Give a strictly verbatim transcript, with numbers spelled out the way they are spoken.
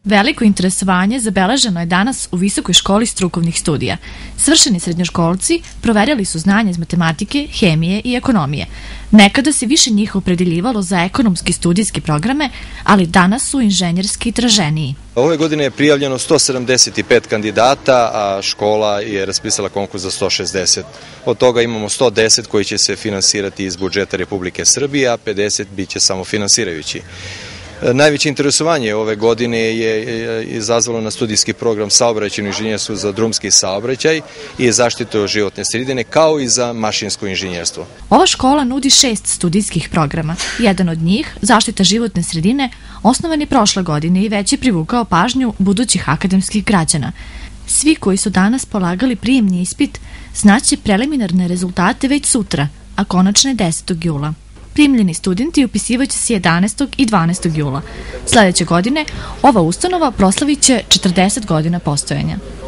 Veliko interesovanje zabeleženo je danas u Visokoj školi strukovnih studija. Svršeni srednjoškolci proverjali su znanje iz matematike, hemije i ekonomije. Nekada se više njih opredeljivalo za ekonomski studijske programe, ali danas su inženjerski traženiji. Ove godine je prijavljeno sto sedamdeset pet kandidata, a škola je raspisala konkurs za sto šezdeset. Od toga imamo sto deset koji će se finansirati iz budžeta Republike Srbije, a pedeset biće samofinansirajući. Najveće interesovanje ove godine je izazvalo na studijski program saobraćajno inženjerstvo za drumski saobraćaj i zaštitu životne sredine, kao i za mašinsko inženjerstvo. Ova škola nudi šest studijskih programa. Jedan od njih, zaštita životne sredine, osnovan je prošle godine i već je privukao pažnju budućih akademskih građana. Svi koji su danas polagali prijemni ispit znaće preliminarne rezultate već sutra, a konačne desetog jula. Primljeni studenti upisivaće se jedanaestog i dvanaestog jula. Sledeće godine ova ustanova proslavit će četrdeset godina postojanja.